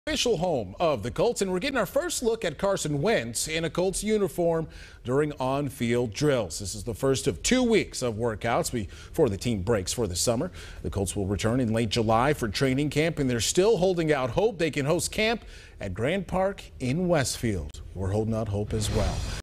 Official home of the Colts, and we're getting our first look at Carson Wentz in a Colts uniform during on-field drills. This is the first of 2 weeks of workouts before the team breaks for the summer. The Colts will return in late July for training camp, and they're still holding out hope they can host camp at Grand Park in Westfield. We're holding out hope as well.